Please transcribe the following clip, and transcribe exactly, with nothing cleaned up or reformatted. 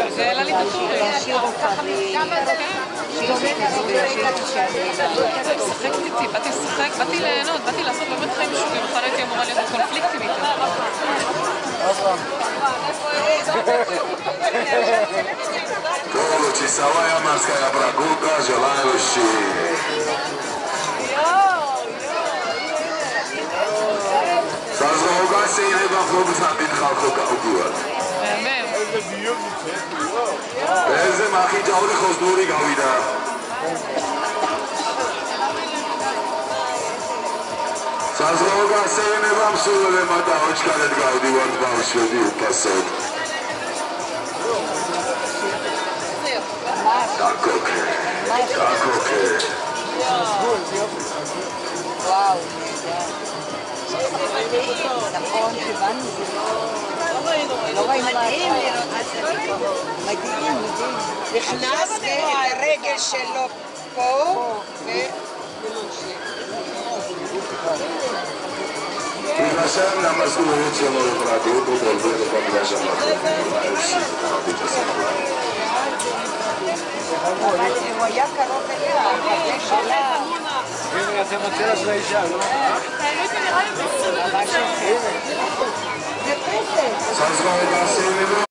זה העלה לי את הטורי. לשחק איתי, באתי לשחק, באתי ליהנות, באתי לעשות באמת חיים משוגעים, בכלל הייתי אמורה להיות בקונפליקטים איתם. Kolo Čisavaja Marskaja Braguka, želajuši. Sazroga se i neba חובצה מתחלקו כעוגות. מהמם. איזה דיוק נצחק. איזה מאחי ג'או לחוזדורי גאוידה. Sazroga se i neba מסור למדע עוד שקלת גאודי ורדבר שוודי ופסות. Kako ke, kako ke. וואו, נכון שבאנו זה לא ראינו מדהים לראות את זה. מדהים, מדהים. נכנס את הרגל שלו פה תירשם למסלולית שלו לפרטיות ובולבול ובגלל שאנחנו אבל הוא היה קרוב אליה, החבר שלה. הנה, זה מצלע של האישה, לא? זה פסק. Sazroga se i neba